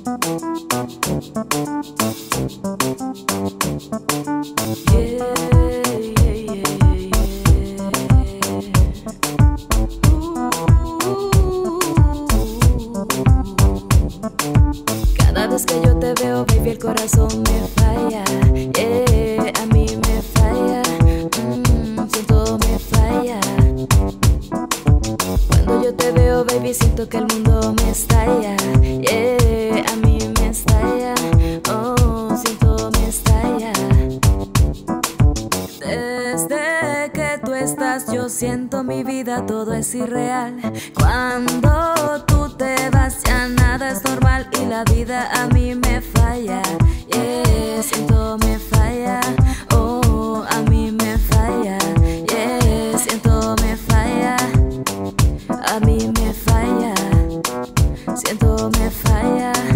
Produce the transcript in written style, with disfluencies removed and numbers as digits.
Cada vez que yo te veo, baby, el corazón me falla. A mí me falla. Siento me falla. Cuando yo te veo, baby, siento que el mundo me estalla. A mí me estalla. Oh, siento me estalla. Desde que tú estás, yo siento mi vida, todo es irreal. Cuando tú te vas, ya nada es normal y la vida a mí me falla. Siento me falla. Oh, a mí me falla. Siento me falla. A mí me falla. Siento me falla.